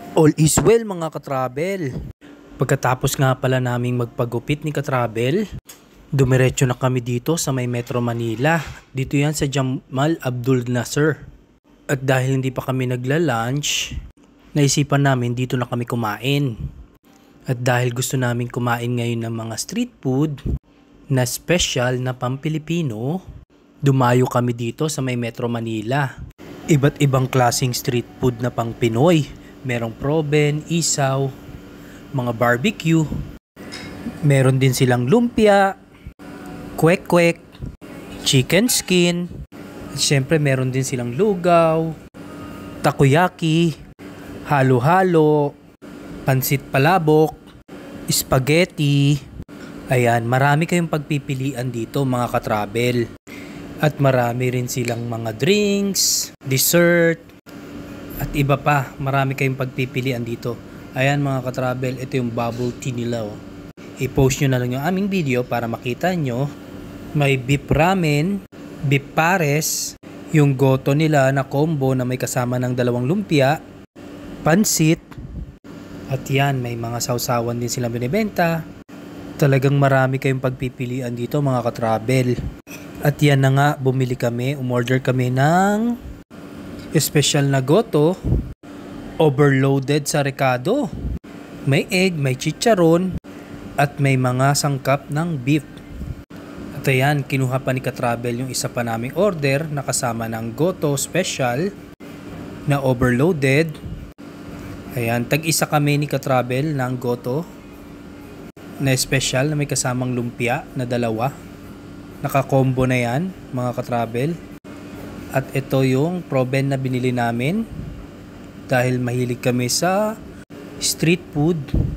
All is well mga katravel. Pagkatapos nga pala naming magpagupit ni katravel, dumiretso na kami dito sa may Metro Manila. Dito yan sa Jamal Abdul Nasser. At dahil hindi pa kami nagla-lunch, naisipan namin dito na kami kumain. At dahil gusto namin kumain ngayon ng mga street food na special na pang-Pilipino, dumayo kami dito sa may Metro Manila. Iba't ibang klaseng street food na pang Pinoy. Merong proben, isaw, mga barbecue. Meron din silang lumpia, kwek-kwek, chicken skin. At syempre meron din silang lugaw, takoyaki, halo-halo, pansit palabok, spaghetti. Ayan, marami kayong pagpipilian dito mga katravel. At marami rin silang mga drinks, dessert, at iba pa. Marami kayong pagpipilian dito. Ayan mga katravel, ito yung bubble tea nila. I-post nyo na lang yung aming video para makita nyo. May beef ramen, beef pares, yung goto nila na combo na may kasama ng 2 lumpia, pansit, at yan, may mga sausawan din silang binibenta. Talagang marami kayong pagpipilian dito mga katravel. At yan na nga, bumili kami, umorder kami ng special na goto, overloaded sa recado. May egg, may chicharon, at may mga sangkap ng beef. At ayan, kinuha pa ni katravel yung isa pa naming order na kasama ng goto special na overloaded. Ayan, tag-isa kami ni katravel ng goto na special na may kasamang lumpia na 2. Naka-combo na yan mga katravel. At ito yung proben na binili namin. Dahil mahilig kami sa street food.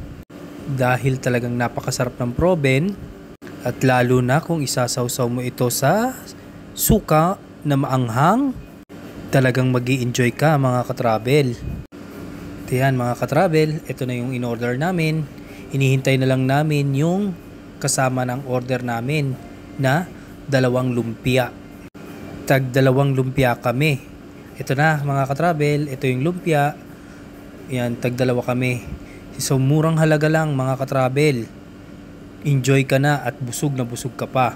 Dahil talagang napakasarap ng proben. At lalo na kung isasawsaw mo ito sa suka na maanghang. Talagang magi-enjoy ka mga katravel. At yan mga katravel, ito na yung in-order namin. Hinihintay na lang namin yung kasama ng order namin na 2 lumpia. Tag 2 lumpia kami. Ito na mga katravel, ito yung lumpia. Yan, tag 2 kami. So murang halaga lang mga katravel. Enjoy ka na at busog na busog ka pa.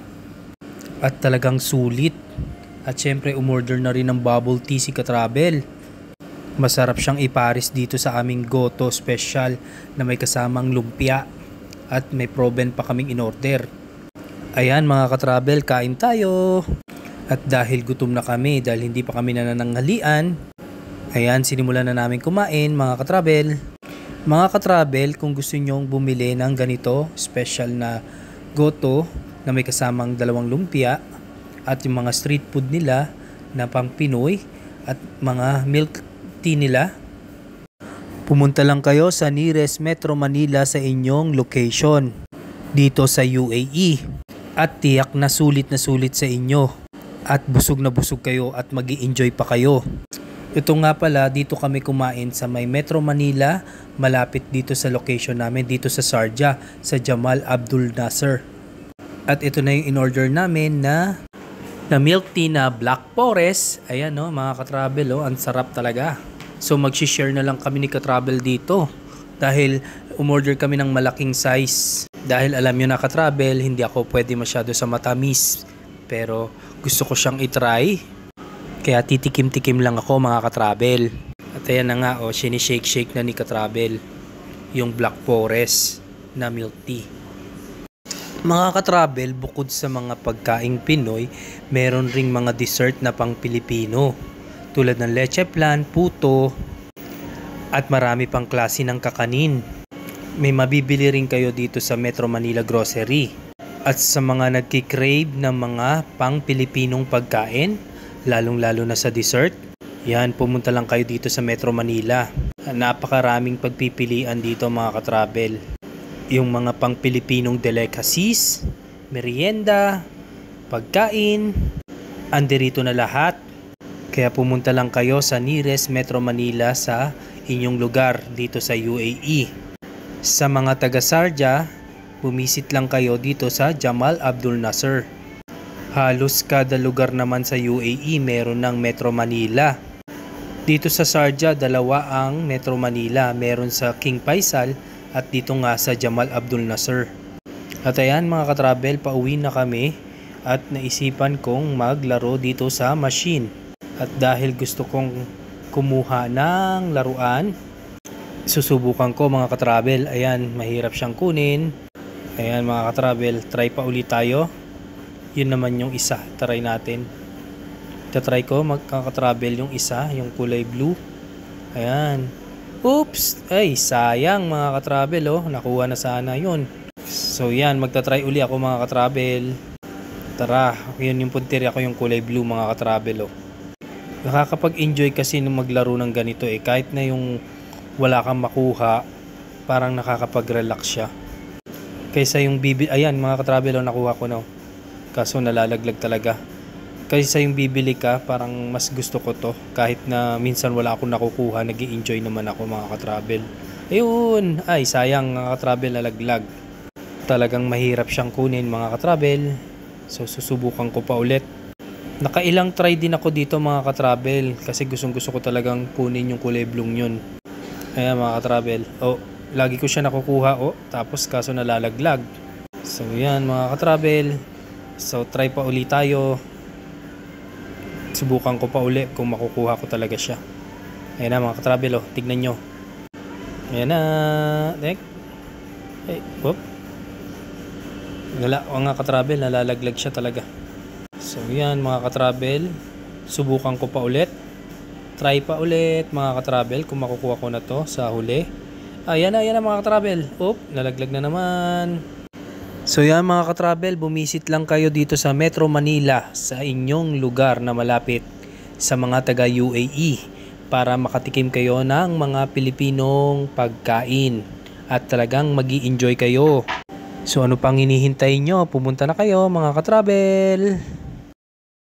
At talagang sulit. At syempre umorder na rin ng bubble tea si katravel. Masarap siyang ipares dito sa aming goto special na may kasamang lumpia. At may proben pa kaming in-order. Ayan mga katravel, kain tayo. At dahil gutom na kami, dahil hindi pa kami nanananghalian, ayan, sinimulan na namin kumain mga katravel. Mga katravel, kung gusto nyong bumili ng ganito, special na goto na may kasamang 2 lumpia at yung mga street food nila na pang Pinoy at mga milk tea nila, pumunta lang kayo sa nearest Metro Manila sa inyong location dito sa UAE. At tiyak na sulit sa inyo. At busog na busog kayo at magi-enjoy pa kayo. Ito nga pala, dito kami kumain sa may Metro Manila. Malapit dito sa location namin, dito sa Sharjah, sa Jamal Abdul Nasser. At ito na yung in-order namin na milk tea na Black Forest. Ayan no, mga katravel, ang sarap talaga. So mag-share na lang kami ni katravel dito. Dahil umorder kami ng malaking size. Dahil alam nyo na katravel, hindi ako pwede masyado sa matamis. Pero gusto ko siyang itry. Kaya titikim-tikim lang ako mga katravel. At ayan na nga, sinishake-shake na ni katravel yung Black Forest na milk tea. Mga katravel, bukod sa mga pagkaing Pinoy, meron ring mga dessert na pang Pilipino. Tulad ng leche flan, puto, at marami pang klase ng kakanin. May mabibili rin kayo dito sa Metro Manila Grocery. At sa mga nagkikrave ng mga pang-Pilipinong pagkain, lalong-lalo na sa dessert, yan, pumunta lang kayo dito sa Metro Manila. Napakaraming pagpipilian dito mga katravel. Yung mga pang-Pilipinong delicacies, merienda, pagkain, andirito na lahat. Kaya pumunta lang kayo sa nearest Metro Manila sa inyong lugar dito sa UAE. Sa mga taga Sharjah, bumisit lang kayo dito sa Jamal Abdul Nasser. Halos kada lugar naman sa UAE meron ng Metro Manila. Dito sa Sharjah, dalawa ang Metro Manila. Meron sa King Faisal at dito nga sa Jamal Abdul Nasser. At ayan mga katravel, pauwi na kami at naisipan kong maglaro dito sa machine. At dahil gusto kong kumuha ng laruan, susubukan ko mga katravel. Ayan, mahirap siyang kunin. Ayan mga katravel, try pa ulit tayo. Yun naman yung isa, try natin. Tatry ko magkakatravel yung isa, yung kulay blue. Ayan. Oops! Ay, sayang mga katravel oh. Nakuha na sana yun. So yan, magtatry uli ako mga katravel. Tara, yun yung puntirya ko yung kulay blue mga katravel oh. Nakakapag-enjoy kasi nung maglaro ng ganito eh. Kahit na yung wala kang makuha, parang nakakapag-relax siya. Kaysa yung ayan mga katravel oh, nakuha ko na. Kaso nalalaglag talaga. Kaysa yung bibili ka, parang mas gusto ko to. Kahit na minsan wala akong nakukuha, nag-i-enjoy naman ako mga katravel. Ayun! Ay, sayang mga katravel, nalaglag. Talagang mahirap siyang kunin mga katravel. So, susubukan ko pa ulit. Nakailang try din ako dito mga katravel. Kasi gustong-gusto ko talagang kunin yung kulay blue yun. Ayan mga katravel. Oh, lagi ko siya nakukuha. Oh, tapos kaso nalalaglag. So, yan mga katravel. So, try pa ulit tayo. Subukan ko pa uli kung makukuha ko talaga siya. Ayan na mga katravel oh, tignan nyo. Ayan na. Ay, whoop. Mga katravel, nalalaglag siya talaga. So yan mga katravel, subukan ko pa ulit. Try pa ulit mga katravel kung makukuha ko na to sa huli. Ayan na mga katravel. Oop, nalaglag na naman. So yan mga katravel, bumisit lang kayo dito sa Metro Manila sa inyong lugar na malapit sa mga taga UAE para makatikim kayo ng mga Pilipinong pagkain at talagang magi-enjoy kayo. So ano pang hinihintay nyo? Pumunta na kayo mga katravel!